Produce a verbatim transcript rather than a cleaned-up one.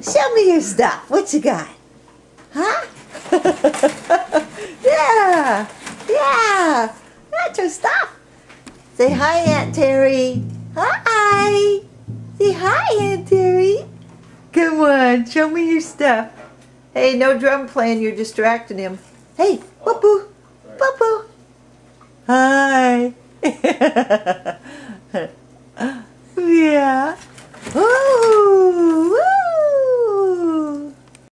Show me your stuff. What you got? Huh? Yeah. Yeah. That's your stuff. Say hi, Aunt Terry. Hi. Say hi, Aunt Terry. Come on, show me your stuff. Hey, no drum playing. You're distracting him. Hey, Boo-boo. Boo-boo. Hi.